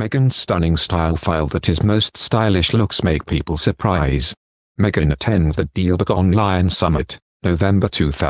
Meghan's stunning style file that his most stylish looks make people surprise. Meghan attends the Dealbug Online Summit, November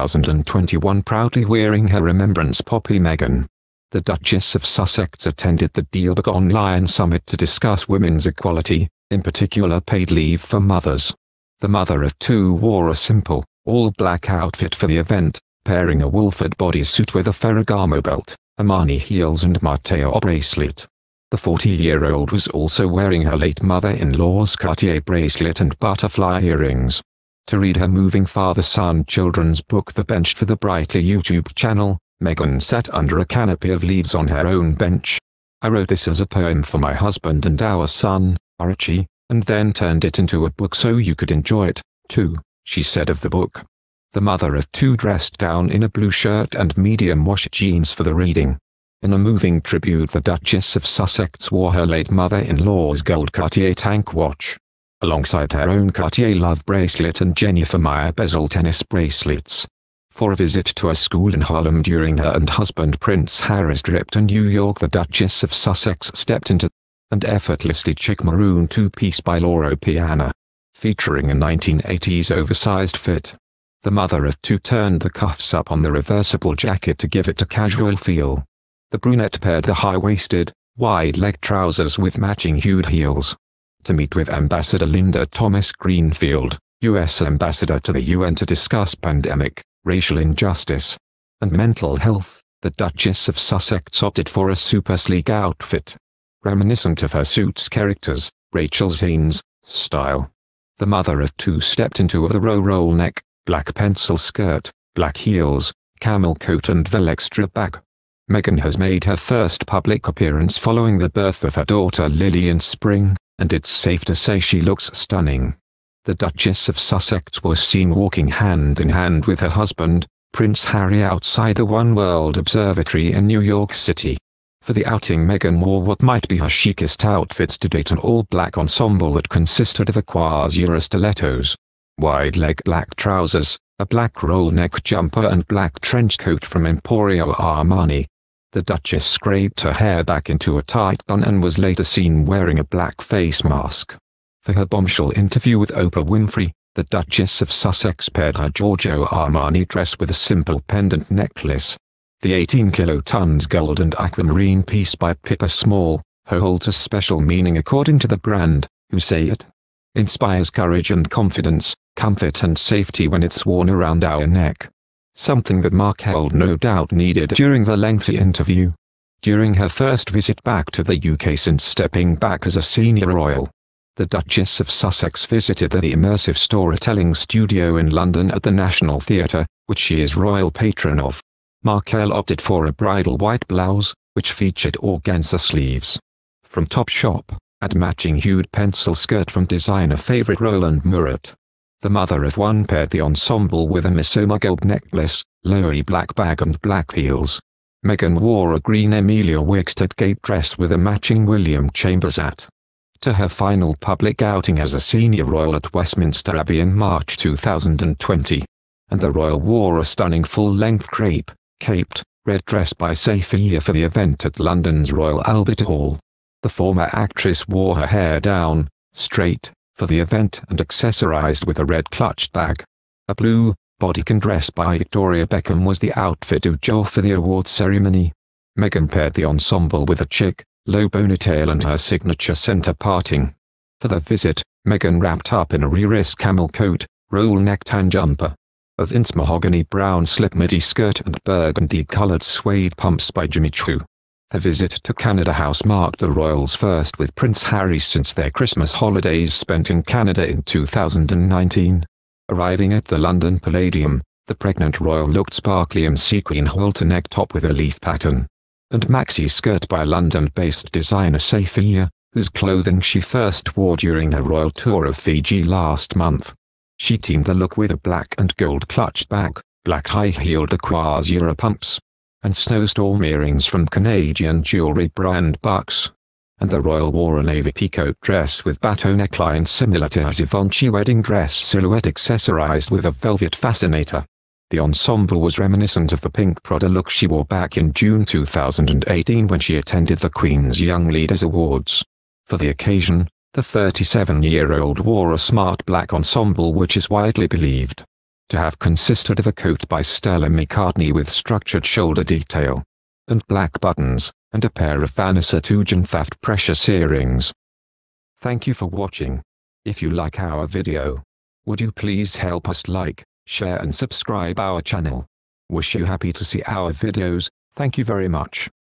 2021, proudly wearing her remembrance poppy Meghan. The Duchess of Sussex attended the Dealbug Online Summit to discuss women's equality, in particular paid leave for mothers. The mother of two wore a simple, all-black outfit for the event, pairing a Wolford bodysuit with a Ferragamo belt, Armani heels and Marteo bracelet. The 40-year-old was also wearing her late mother-in-law's Cartier bracelet and butterfly earrings. To read her moving father-son children's book The Bench for the Brightly YouTube channel, Meghan sat under a canopy of leaves on her own bench. "I wrote this as a poem for my husband and our son, Archie, and then turned it into a book so you could enjoy it, too," she said of the book. The mother of two dressed down in a blue shirt and medium-wash jeans for the reading. In a moving tribute, the Duchess of Sussex wore her late mother-in-law's gold Cartier tank watch, alongside her own Cartier love bracelet and Jennifer Meyer bezel tennis bracelets. For a visit to a school in Harlem during her and husband Prince Harry's trip to New York, the Duchess of Sussex stepped into and effortlessly chic maroon two-piece by Loro Piana, featuring a 1980s oversized fit. The mother of two turned the cuffs up on the reversible jacket to give it a casual feel. The brunette paired the high-waisted, wide-leg trousers with matching hued heels. To meet with Ambassador Linda Thomas-Greenfield, U.S. Ambassador to the UN, to discuss pandemic, racial injustice, and mental health, the Duchess of Sussex opted for a super sleek outfit, reminiscent of her suit's characters, Rachel Zane's style. The mother of two stepped into the roll neck, black pencil skirt, black heels, camel coat and velextra bag. Meghan has made her first public appearance following the birth of her daughter Lily in spring, and it's safe to say she looks stunning. The Duchess of Sussex was seen walking hand in hand with her husband, Prince Harry, outside the One World Observatory in New York City. For the outing, Meghan wore what might be her chicest outfits to date, an all-black ensemble that consisted of a quasi stilettos, wide-leg black trousers, a black roll-neck jumper and black trench coat from Emporio Armani. The Duchess scraped her hair back into a tight bun and was later seen wearing a black face mask. For her bombshell interview with Oprah Winfrey, the Duchess of Sussex paired her Giorgio Armani dress with a simple pendant necklace. The 18 kilotons gold and aquamarine piece by Pippa Small holds a special meaning according to the brand, who say it inspires courage and confidence, comfort and safety when it's worn around our neck. Something that Markle no doubt needed during the lengthy interview. During her first visit back to the UK since stepping back as a senior royal, the Duchess of Sussex visited the immersive storytelling studio in London at the National Theatre, which she is royal patron of. Markle opted for a bridal white blouse, which featured organza sleeves from Topshop, and matching hued pencil skirt from designer favorite Roland Murat. The mother of one paired the ensemble with a Missoma gold necklace, lowery black bag and black heels. Meghan wore a green Emilia Wickstead Gape dress with a matching William Chambers hat to her final public outing as a senior royal at Westminster Abbey in March 2020. And the royal wore a stunning full-length caped, red dress by Safiya for the event at London's Royal Albert Hall. The former actress wore her hair down, straight, for the event and accessorized with a red clutched bag. A blue, bodycon dress by Victoria Beckham was the outfit du jour for the award ceremony. Meghan paired the ensemble with a chic, low ponytail and her signature center parting. For the visit, Meghan wrapped up in a re-wrist camel coat, roll-neck tan jumper, a Vince mahogany brown slip midi skirt and burgundy-colored suede pumps by Jimmy Choo. Her visit to Canada House marked the royals' first with Prince Harry since their Christmas holidays spent in Canada in 2019. Arriving at the London Palladium, the pregnant royal looked sparkly in sequin halter neck top with a leaf pattern and maxi skirt by London-based designer Safiya, whose clothing she first wore during her royal tour of Fiji last month. She teamed the look with a black and gold clutched bag, black high-heeled Aquazura pumps, and snowstorm earrings from Canadian jewelry brand Bucks. And the royal wore a navy peacoat dress with bateau neckline similar to her Givenchy wedding dress silhouette accessorized with a velvet fascinator. The ensemble was reminiscent of the pink Prada look she wore back in June 2018 when she attended the Queen's Young Leaders Awards. For the occasion, the 37-year-old wore a smart black ensemble which is widely believed to have consisted of a coat by Stella McCartney with structured shoulder detail, and black buttons, and a pair of Vanessa Tugendhaft precious earrings. Thank you for watching. If you like our video, would you please help us like, share and subscribe our channel. Wish you happy to see our videos. Thank you very much.